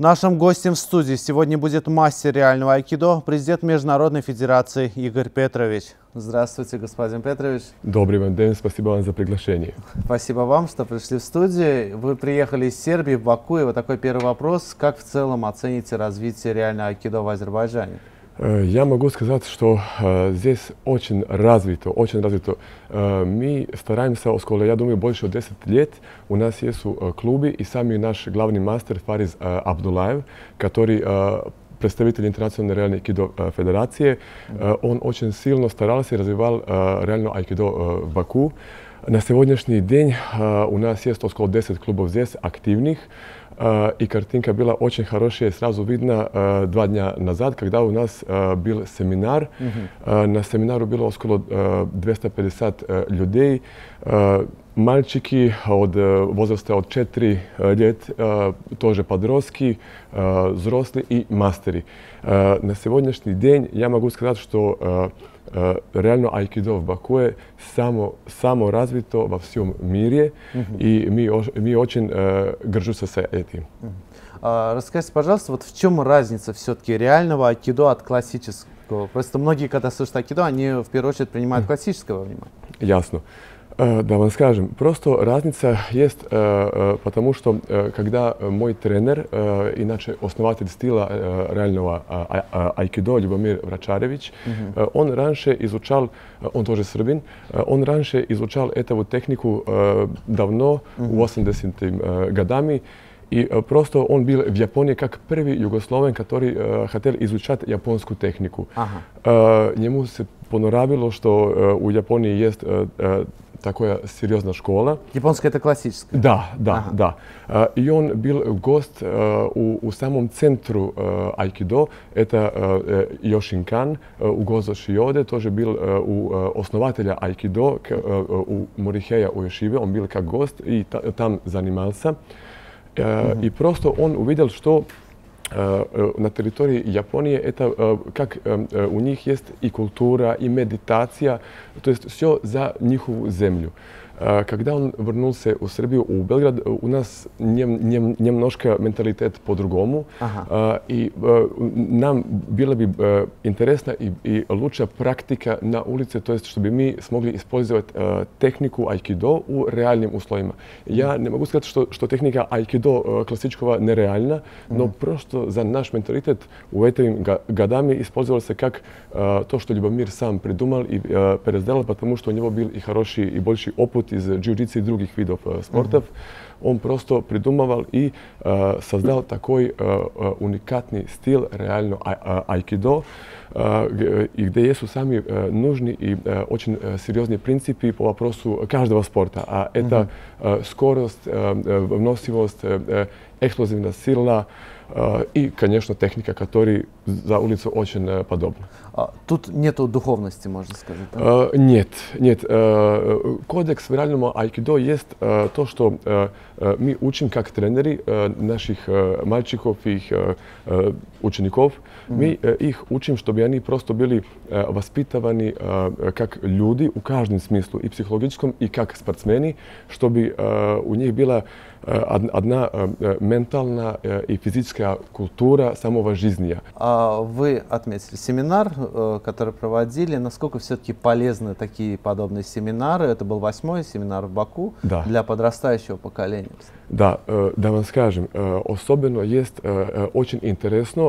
Нашим гостем в студии сегодня будет мастер реального айкидо, президент Международной Федерации Игорь Петрович. Здравствуйте, господин Петрович. Добрый вам день, спасибо вам за приглашение. Спасибо вам, что пришли в студию. Вы приехали из Сербии в Баку, и вот такой первый вопрос. Как в целом оцените развитие реального айкидо в Азербайджане? Я могу сказать, что здесь очень развито, очень развито. Мы стараемся, около, я думаю, больше 10 лет. У нас есть клубы, и сами наш главный мастер Фариз Абдулаев, который представитель Интернациональной реальной айкидо федерации, он очень сильно старался и развивал реальное айкидо в Баку. На сегодняшний день у нас есть около 10 клубов здесь активных. И картинка была очень хорошая, сразу видно 2 дня назад, когда у нас был семинар. На семинару было около 250 людей. Мальчики от возраста от 4 лет, тоже подростки, взрослые и мастеры. На сегодняшний день я могу сказать, что реально айкидо в Баку само развито во всем мире, и мы очень горжимся этим. Расскажите, пожалуйста, вот в чем разница все-таки реального айкидо от классического? Просто многие, когда слышат айкидо, они в первую очередь принимают классическое во внимание. Ясно. Да, вам скажем, просто разница есть, потому что когда мой тренер, иначе основатель стиля реального айкидо Любомир Врачаревич, он раньше изучал, он тоже сербин, он раньше изучал эту технику давно, в 80-е годами. И просто он был в Японии как первый югословен, который хотел изучать японскую технику. Ему се понравилось, что у Японии есть такая серьезная школа. Японская это классическая? Да. И он был гость у самом центру айкидо, это Йошинкан, у Гозо Шиоде, тоже был у основателя айкидо, у Морихея Уешиве, он был как гость и там занимался. И просто он увидел, что на территории Японии это как у них есть и культура, и медитация, то есть все за ихнюю землю. Когда он вернулся в Сербию, в Белград, у нас немножко менталитет по-другому. И нам было бы интересно и лучшая практика на улице, то есть чтобы мы смогли использовать технику айкидо у реальных условиях. Я не могу сказать, что техника айкидо классического нереальна, но просто за наш менталитет в этими годами использовался как то, что Любомир сам придумал и пересделал, потому что у него был и хороший, и больший опыт из джиу-джитсу и других видов спортов. Он просто придумывал и создал такой уникальный стиль реально айкидо, и где есть сами нужные и очень серьезные принципы по вопросу каждого спорта. А это скорость, выносливость, эксплозивная сила и, конечно, техника, которая за улицу очень подобна. Тут нету духовности, можно сказать? Да? Нет. Кодекс в реальном айкидо есть то, что мы учим как тренеры наших мальчиков и их учеников. Мы их учим, чтобы они просто были воспитаны как люди в каждом смысле, и психологическом, и как спортсмены, чтобы у них была одна ментальная и физическая культура самого жизни. Вы отметили семинар, который проводили. Насколько все-таки полезны такие подобные семинары? Это был 8-й семинар в Баку для подрастающего поколения. Да, вам скажем, особенно есть очень интересно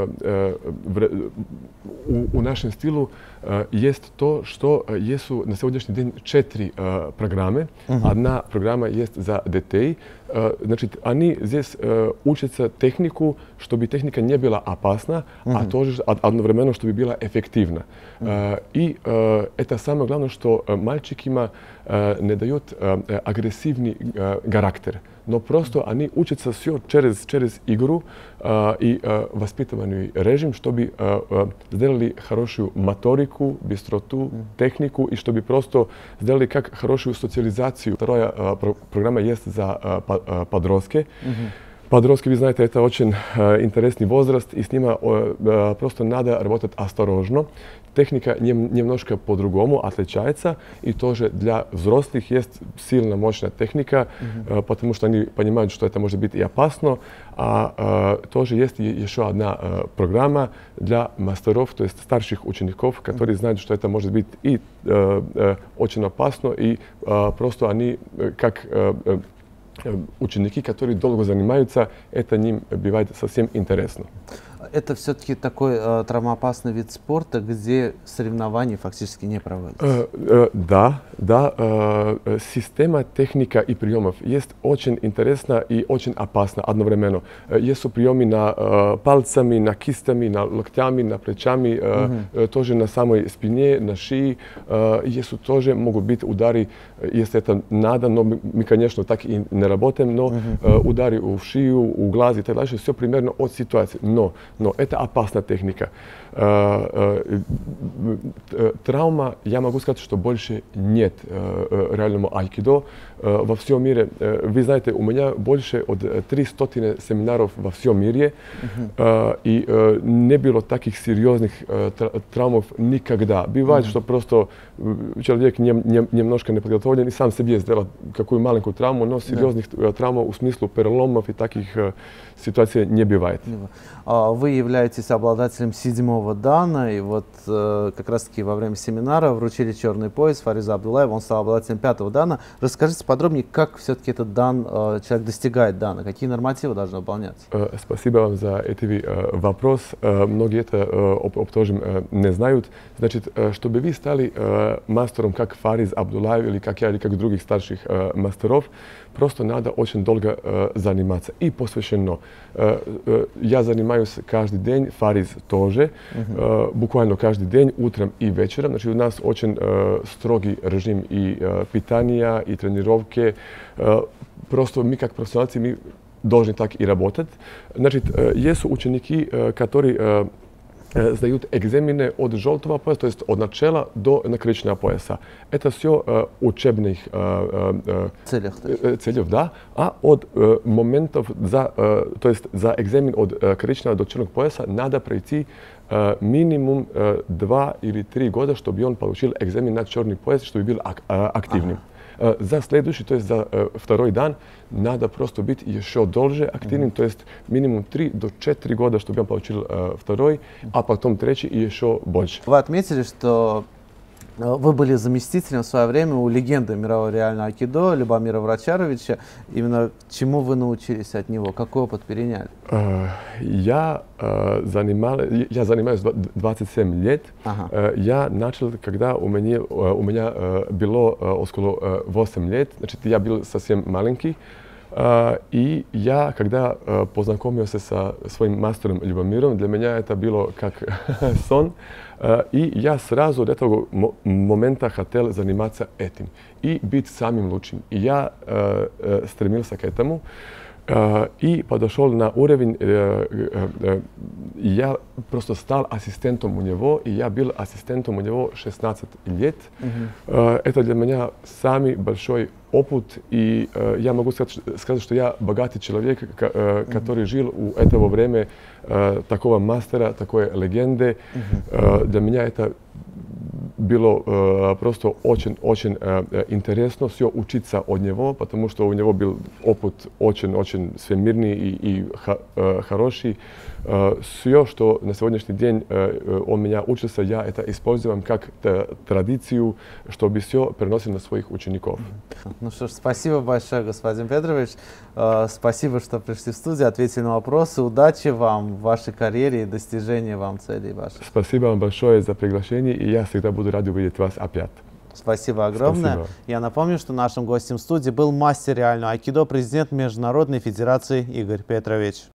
у нашем стиле есть то, что есть на сегодняшний день 4 программы. Одна программа есть за детей. Значит, они здесь учатся технику, чтобы техника не была опасна, а тоже одновременно, чтобы была эффективна. И это самое главное, что мальчикам не дает агрессивный характер, но просто они учатся все через игру и воспитывающий режим, чтобы сделали хорошую моторику, быстроту, технику, и чтобы просто сделали как хорошую социализацию. Вторая программа есть за подростки. Подростки, вы знаете, это очень интересный возраст, и с ними просто надо работать осторожно. Техника немножко по-другому отличается, и тоже для взрослых есть сильно мощная техника, потому что они понимают, что это может быть и опасно, а тоже есть еще одна программа для мастеров, то есть старших учеников, которые знают, что это может быть и очень опасно, и просто они как ученики, которые долго занимаются, это им бывает совсем интересно. Это все-таки такой травмоопасный вид спорта, где соревнований фактически не проводятся. Да. Система, техника и приемов есть очень интересна и очень опасна одновременно. Есть приемы на пальцами, на кистами, на локтями, на плечами, тоже на самой спине, на шее. Есть тоже могут быть удары, если это надо, но мы, конечно, так и не работаем, но удары в шею, в глаз и так далее, все примерно от ситуации. Но это опасная техника. Травма, я могу сказать, что больше нет реальному айкидо во всем мире. Вы знаете, у меня больше от 300 семинаров во всем мире, и не было таких серьезных травм никогда. Бывает, что просто человек немножко не подготовлен и сам себе сделал какую маленькую травму, но серьезных травм в смысле переломов и таких ситуаций не бывает. Вы являетесь обладателем 7-го дана, и вот как раз-таки во время семинара вручили черный пояс Фаризу Абдуллаеву, он стал обладателем 5-го дана. Расскажите подробнее, как все-таки этот дан, человек достигает дана, какие нормативы должны выполняться? Спасибо вам за этот вопрос. Многие это тоже не знают. Значит, чтобы вы стали мастером, как Фариз Абдуллаев или как я, или как других старших мастеров, просто надо очень долго заниматься и посвященно. Я занимаюсь каждый день, Фариз тоже, буквально каждый день, утром и вечером. Значит, у нас очень строгий режим и питания, и тренировки. Просто мы как профессионалы мы должны так и работать. Значит, есть ученики, которые сдают экзамены от желтого пояса, то есть от начала до наконечного пояса. Это все учебных целей, да, а от моментов, то есть за экзамен от коричневого до черного пояса надо пройти минимум 2 или 3 года, чтобы он получил экзамен на черный пояс, чтобы был активным. За следующий, то есть за второй дан, надо просто быть еще дольше активным, то есть минимум 3 до 4 года, чтобы он получил второй, а потом третий и еще больше. Вы отметили, что вы были заместителем в свое время у легенды мирового реального айкидо Любомира Врачаровича. Именно чему вы научились от него? Какой опыт переняли? Я занимаюсь 27 лет. Я начал, когда у меня было около 8 лет. Значит, я был совсем маленький. И я, когда познакомился со своим мастером Любомиром, для меня это было как сон. И я сразу до этого момента хотел заниматься этим и быть самым лучшим. И я стремился к этому. И подошел на уровень, я просто стал ассистентом у него, и я был ассистентом у него 16 лет. Это для меня самый большой опыт, и я могу сказать, что я богатый человек, который жил у этого времени такого мастера, такой легенды. Для меня это было просто очень-очень интересно все учиться от него, потому что у него был опыт очень-очень всемирный и хороший. Все, что на сегодняшний день он меня учится, я это использую как традицию, чтобы все переносить на своих учеников. Ну что ж, спасибо большое, господин Петрович. Спасибо, что пришли в студию, ответили на вопросы. Удачи вам в вашей карьере и достижения вам целей ваших. Спасибо вам большое за приглашение, и я всегда буду рад увидеть вас опять. Спасибо огромное. Спасибо. Я напомню, что нашим гостем в студии был мастер реального айкидо, президент Международной федерации Игорь Петрович.